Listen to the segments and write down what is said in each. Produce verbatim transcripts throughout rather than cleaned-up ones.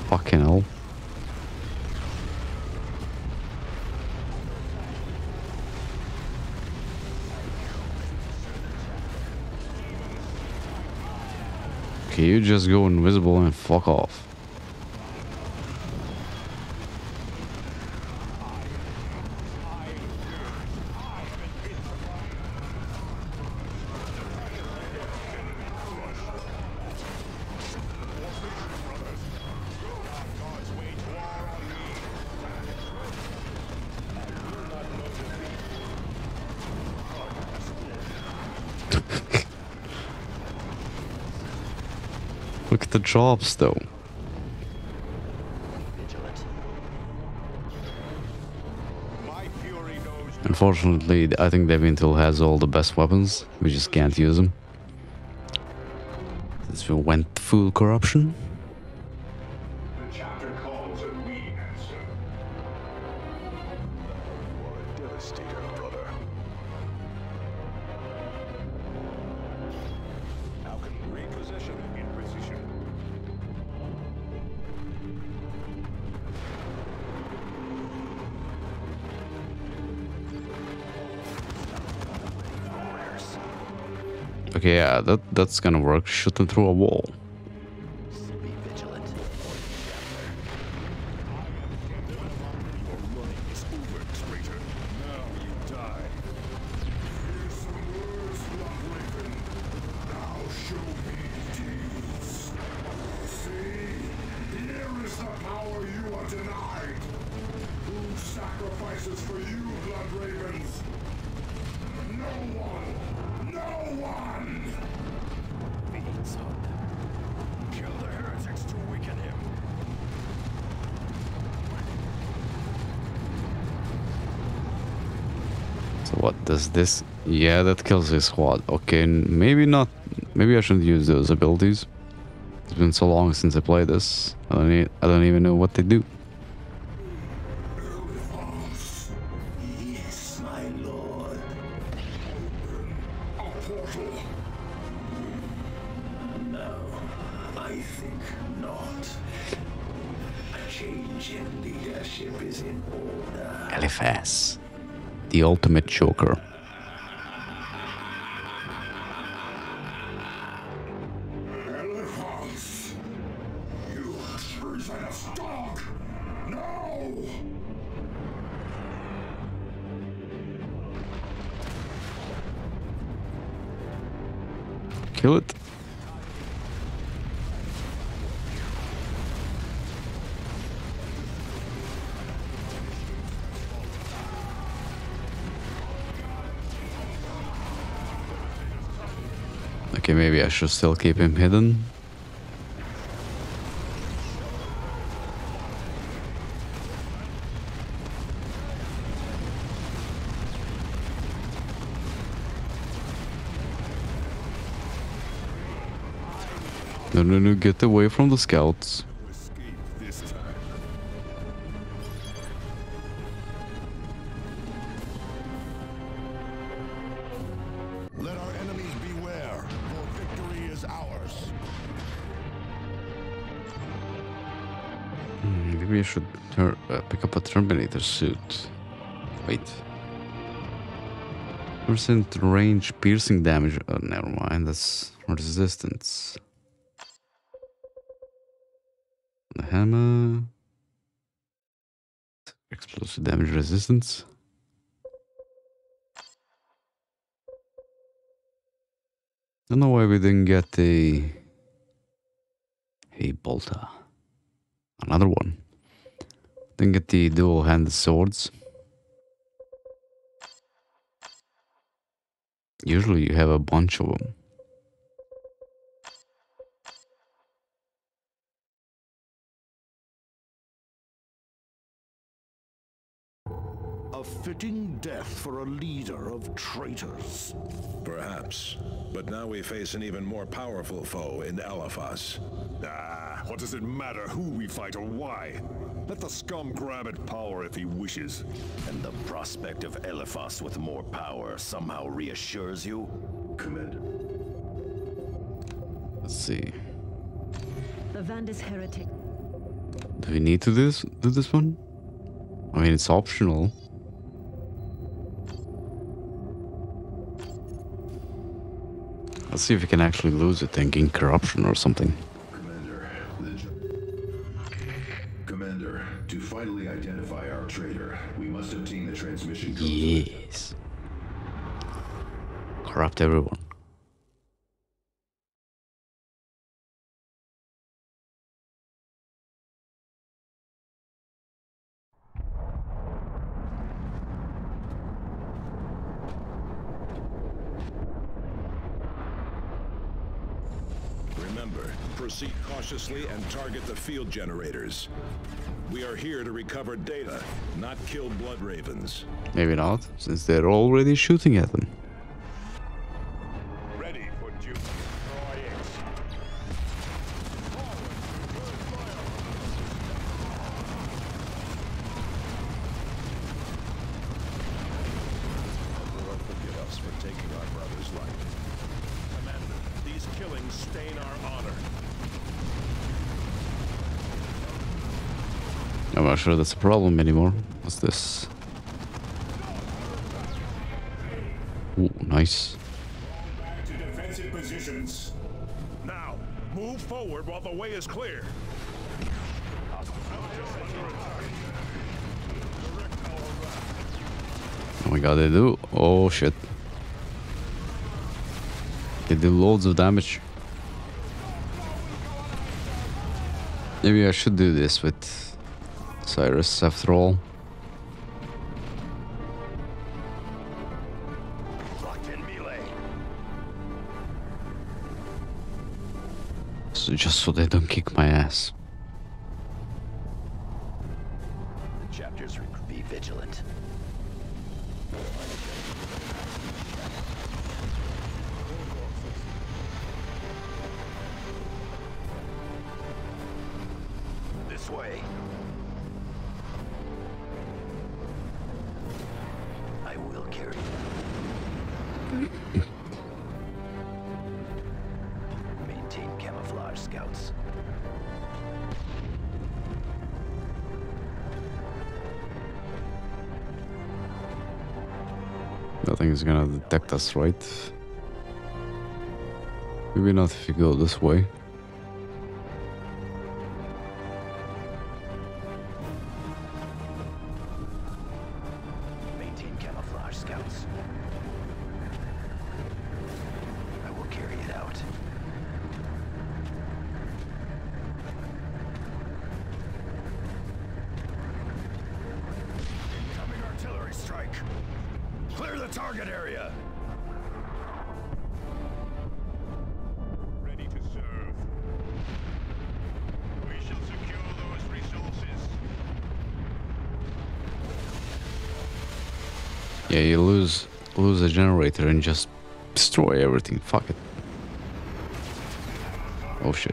Fucking hell. Okay, you just go invisible and fuck off. Look at the jobs, though. Unfortunately, I think Deviantil has all the best weapons. We just can't use them. Since we went full corruption. The chapter calls and we answer. You are a devastator, brother. How can reposition in precision? Okay, yeah, that that's gonna work. Shoot them through a wall. Be vigilant. Sacrifices for you, Blood Ravens. No one. No one. Kill the heretics to weaken him. So what does this? Yeah, that kills his squad. Okay, maybe not. Maybe I shouldn't use those abilities. It's been so long since I played this. I don't. Need, I don't even know what they do. Yes, my lord. A portal. No, I think not. A change in leadership is in order. Eliphaz, the ultimate choker. Eliphaz, you treasonous dog! No! Kill it. Okay, maybe I should still keep him hidden. No, no, no, get away from the scouts. Let our enemies beware, for victory is ours. Hmm, maybe I should ter uh, pick up a Terminator suit. Wait. Percent range piercing damage. Oh, never mind. That's resistance. The hammer. Explosive damage resistance. I don't know why we didn't get a a bolter. Another one. Didn't get the dual-handed swords. Usually you have a bunch of them. A fitting death for a leader of traitors. Perhaps. But now we face an even more powerful foe in Eliphaz. Ah, what does it matter who we fight or why? Let the scum grab at power if he wishes. And the prospect of Eliphaz with more power somehow reassures you? Commander. Let's see. The Vandis heretic. Do we need to do this, do this one? I mean, it's optional. Let's see if we can actually lose it and gain corruption or something. Commander, the Commander, to finally identify our traitor, we must obtain the transmission code. Yes. Corrupt everyone. Remember, proceed cautiously and target the field generators. We are here to recover data, not kill blood ravens. Maybe not, since they're already shooting at them. Ready for duty. Destroy it. Lord, forgive us for taking our brother's life. Commander, these killings stain our honor. I'm not sure that's a problem anymore. What's this? Ooh, nice. Back to defensive positions. Now, move forward while the way is clear. Oh my god, they do. Oh shit. They do loads of damage. Maybe I should do this with Cyrus after all. Locked in melee. So just so they don't kick my ass. Chapters, be vigilant. This way. I will carry you. Maintain camouflage, scouts. Nothing is gonna detect us, right? Maybe not if you go this way. Maintain camouflage, scouts. I will carry it out. Incoming artillery strike. Clear the target area. Ready to serve. We shall secure those resources. Yeah, you lose lose a generator and just destroy everything. Fuck it. Oh shit.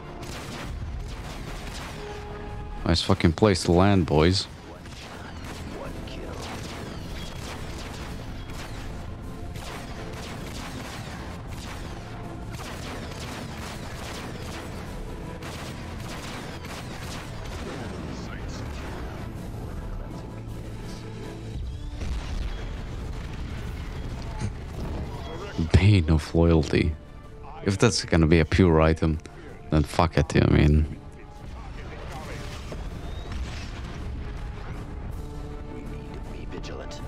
Nice fucking place to land, boys. One kill. Bane of loyalty. If that's gonna be a pure item, then fuck it, I mean. We need to be vigilant.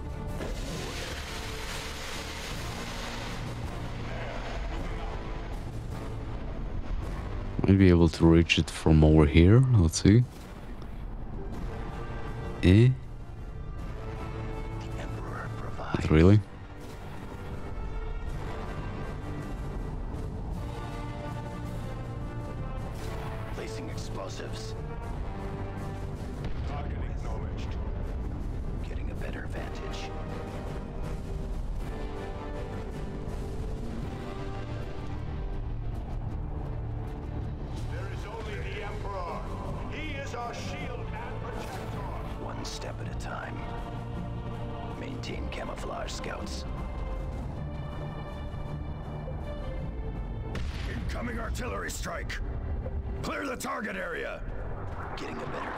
Might be able to reach it from over here. Let's see. Eh? The Emperor provides. Not really. Placing explosives. Target acknowledged. Getting a better vantage. There is only the Emperor. He is our shield and protector. One step at a time. Maintain camouflage, scouts. Incoming artillery strike. Clear the target area. getting a better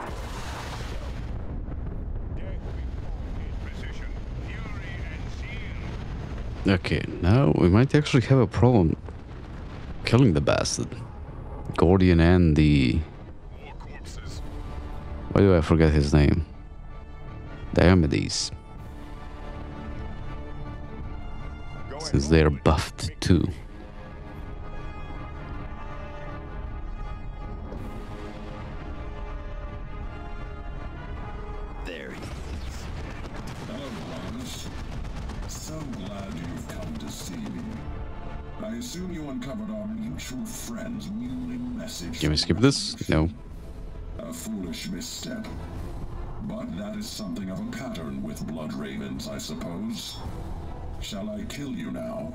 Precision, fury, and zeal. Okay, now we might actually have a problem killing the bastard. Gordian and the... More corpses. Why do I forget his name? Diomedes. Since they're buffed too. There he is. Hello, brothers. So glad you've come to see me. I assume you uncovered our mutual friend's mewling message. Can we skip this? No. A foolish misstep. But that is something of a pattern with blood ravens, I suppose. Shall I kill you now?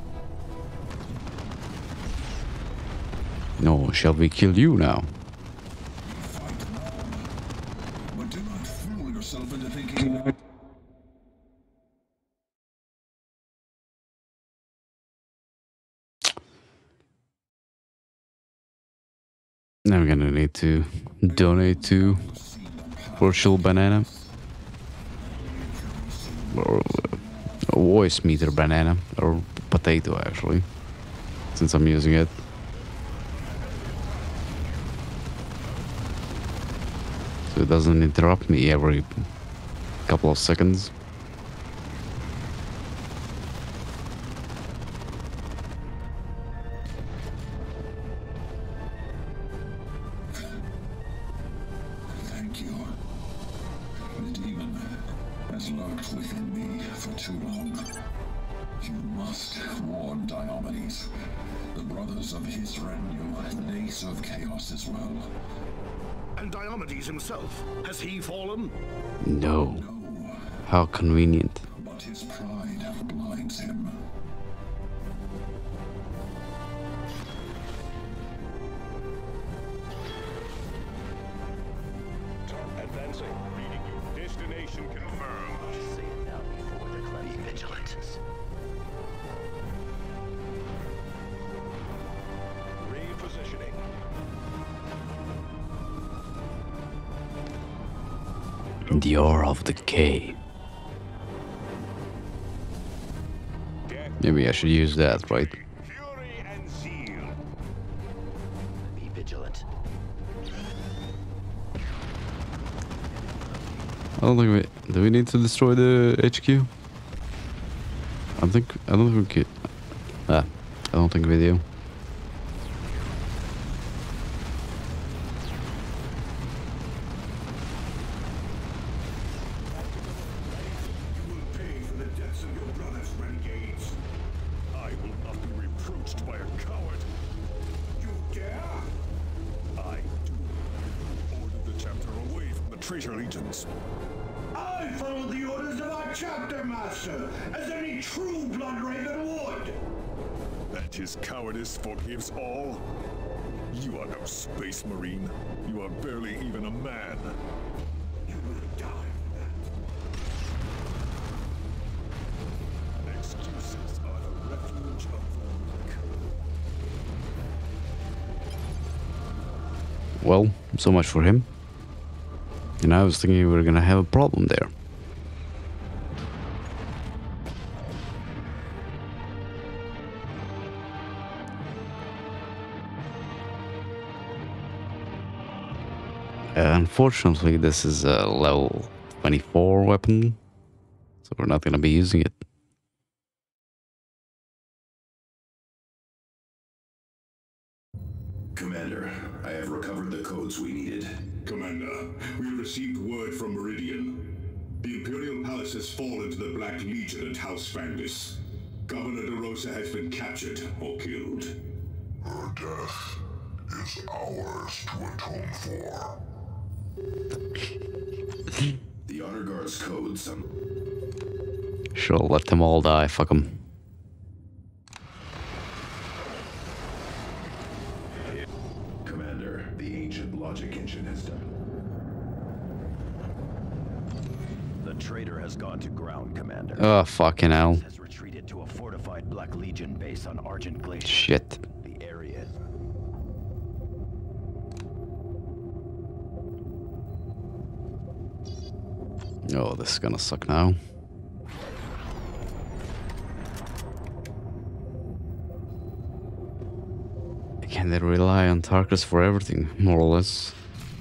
No, shall we kill you now? Fight on. But do not fool yourself into thinking that... I'm gonna need to donate to Virtual Banana. Or uh, voice meter banana. Or potato actually. Since I'm using it. So it doesn't interrupt me every couple of seconds. Thank you. The demon has lurked within me for too long. You must warn Diomedes. The brothers of his retinue, they serve chaos as well. And Diomedes himself, has he fallen? No. No, How convenient. but his pride blinds him. Advancing. Reading you. Destination confirmed. Say it now before the cleansing. Be vigilant. Repositioning. The aura of decay. Maybe I should use that, right? Fury and zeal. Be vigilant. I don't think we... Do we need to destroy the H Q? I think... I don't think we could... Ah, I don't think we do. You will pay for the deaths of your brothers, renegades. I will not be reproached by a coward. You dare? I do. Ordered the chapter away from the traitor legions. I followed the orders of our chapter master, as any true blood raven would. That his cowardice forgives all? You are no space marine. You are barely even a man. You will die for that. Excuses are the refuge of the weak. Well, so much for him. And I was thinking we were gonna have a problem there. Uh, unfortunately, this is a level twenty-four weapon, so we're not gonna be using it. Commander, I have recovered the codes we needed. Commander, we have received word from Meridian. The Imperial Palace has fallen to the Black Legion and House Fangis. Governor DeRosa has been captured or killed. Her death is ours to atone for. The Honor Guard's codes. Um, Sure, let them all die, fuck them. Commander, the ancient logic engine has done. The traitor has gone to ground, Commander. Oh, fucking hell. Has retreated to a fortified Black Legion base on Argent Glacier. Shit. The area. Oh, this is gonna suck now. Can they rely on Tarkus for everything, more or less?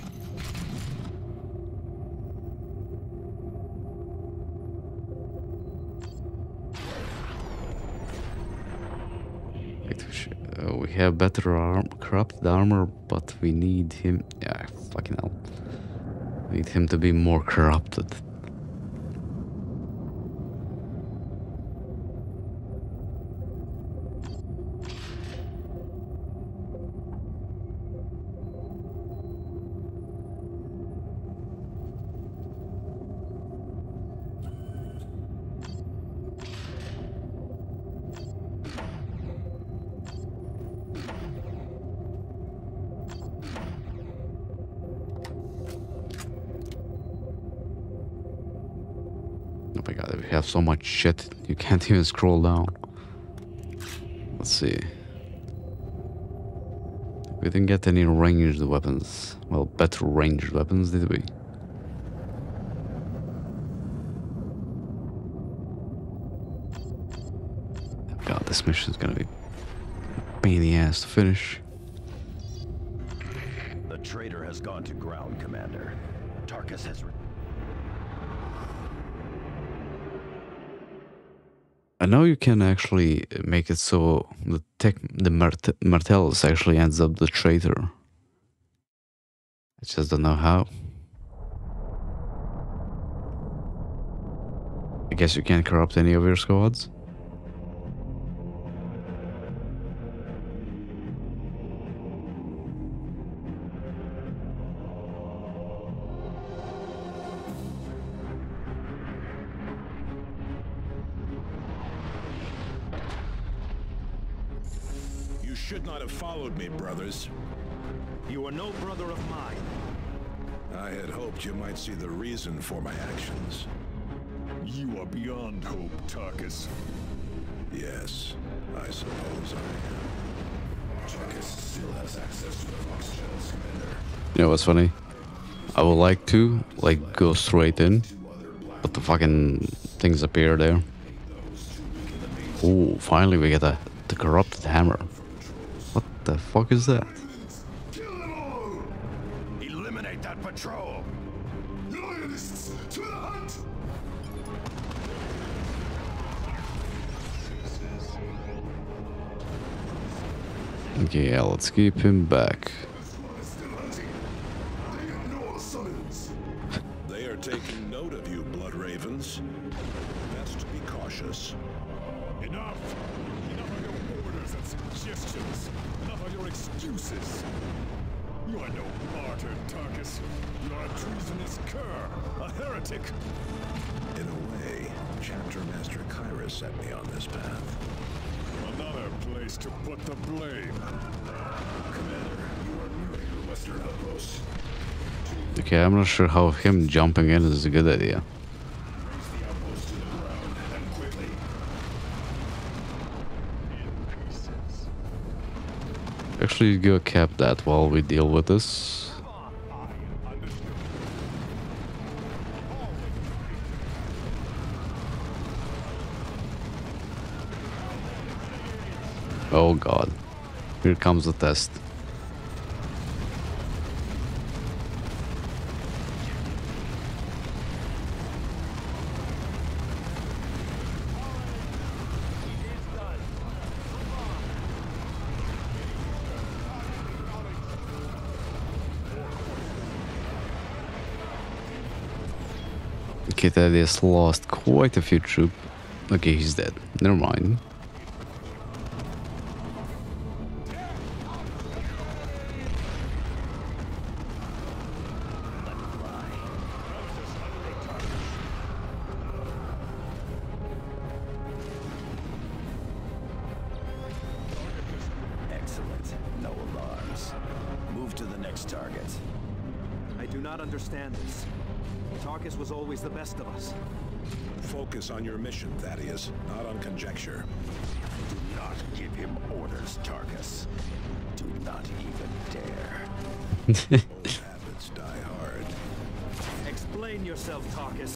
Uh, we have better arm, corrupted armor, but we need him. Yeah, fucking hell. We need him to be more corrupted. Oh my god, we have so much shit, you can't even scroll down. Let's see. We didn't get any ranged weapons. Well, better ranged weapons, did we? God, this mission's gonna be a pain in the ass to finish. The traitor has gone to ground, Commander. Tarkus has... I know you can actually make it so the tech, the Mart Martellus actually ends up the traitor. I just don't know how. I guess you can't corrupt any of your squads. You should not have followed me, brothers. You are no brother of mine. I had hoped you might see the reason for my actions. You are beyond hope, Tarkus. Yes, I suppose I am. Tarkus still has access to the Fox channels, Commander. You know what's funny? I would like to, like, go straight in, but the fucking things appear there. Ooh, finally we get a, the corrupted hammer. What the fuck is that? Eliminate that patrol! Loyalists, to the hunt! Okay, yeah, let's keep him back. They are taking note of you, Blood Ravens. Best to be cautious. Enough! Enough of your orders and suggestions. Enough of your excuses. You are no martyr, Tarkus. You are a treasonous cur, a heretic. In a way, Chapter Master Kyra set me on this path. Another place to put the blame. Commander, you are nearing the western outpost. Okay, I'm not sure how him jumping in is a good idea. Raise the outpost to the ground, and quickly. Actually, go cap that while we deal with this. Oh god. Here comes the test. Okay, that is lost quite a few troops. Okay, he's dead. Never mind. Excellent. No alarms. Move to the next target. I do not understand this. Tarkus was always the best of us. Focus on your mission, Thaddeus, not on conjecture. Do not give him orders, Tarkus. Do not even dare. Old habits die hard. Explain yourself, Tarkus.